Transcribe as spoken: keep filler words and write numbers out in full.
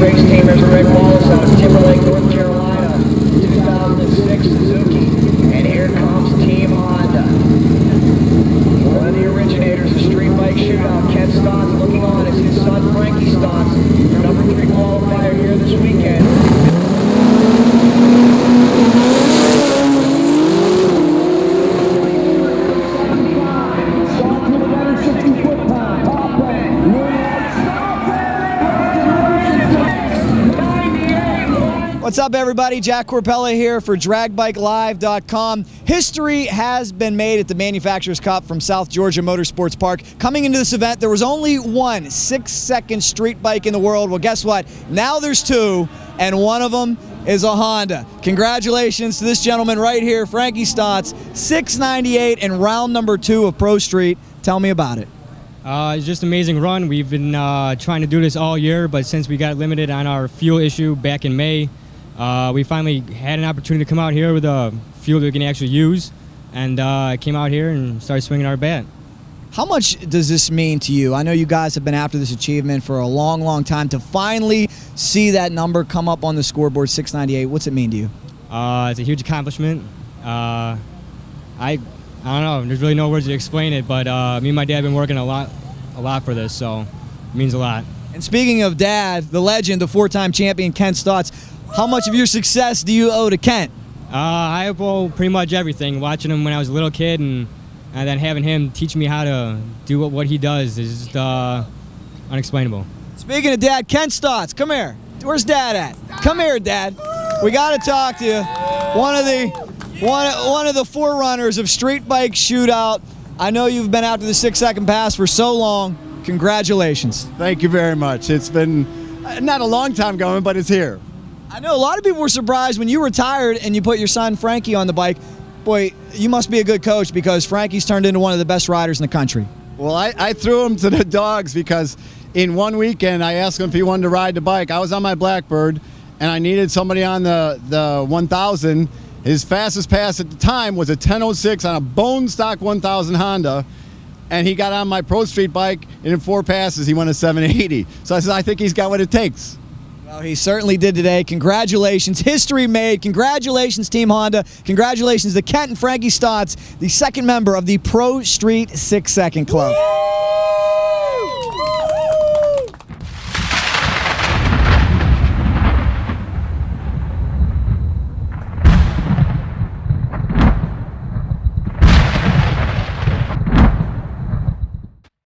race team is Rick Wallace out of Timberlake, North Carolina, two thousand six Suzuki. And here comes Team Honda. One of the originators of Street Bike Shootout, Ken Stotts, looking on as his son Frankie Stotts, number three qualifier here this weekend. What's up, everybody? Jack Corpella here for drag bike live dot com. History has been made at the Manufacturers Cup from South Georgia Motorsports Park. Coming into this event, there was only one six-second street bike in the world. Well, guess what? Now there's two, and one of them is a Honda. Congratulations to this gentleman right here, Frankie Stotts, six ninety-eight in round number two of Pro Street. Tell me about it. Uh, it's just an amazing run. We've been uh, trying to do this all year, but since we got limited on our fuel issue back in May, Uh, we finally had an opportunity to come out here with a fuel that we can actually use, and uh, came out here and started swinging our bat. How much does this mean to you? I know you guys have been after this achievement for a long, long time. To finally see that number come up on the scoreboard, six ninety-eight, what's it mean to you? Uh, it's a huge accomplishment. Uh, I, I don't know. There's really no words to explain it, but uh, me and my dad have been working a lot, a lot for this, so it means a lot. And speaking of dad, the legend, the four-time champion, Ken Stotts, how much of your success do you owe to Kent? Uh, I owe pretty much everything. Watching him when I was a little kid, and, and then having him teach me how to do what, what he does is just uh, unexplainable. Speaking of dad, Ken Stotts, come here. Where's dad at? Come here, dad. We got to talk to you. One of the one one of the forerunners of Street Bike Shootout. I know you've been out to the six-second pass for so long. Congratulations. Thank you very much. It's been not a long time going, but it's here. I know a lot of people were surprised when you retired and you put your son Frankie on the bike. Boy, you must be a good coach because Frankie's turned into one of the best riders in the country. Well, I, I threw him to the dogs because in one weekend I asked him if he wanted to ride the bike. I was on my Blackbird and I needed somebody on the, the one thousand. His fastest pass at the time was a ten oh six on a bone stock one thousand Honda. And he got on my Pro Street bike, and in four passes he went a seven eighty. So I said, I think he's got what it takes. Well, he certainly did today. Congratulations. History made. Congratulations, Team Honda. Congratulations to Kent and Frankie Stotts, the second member of the Pro Street six-second Club.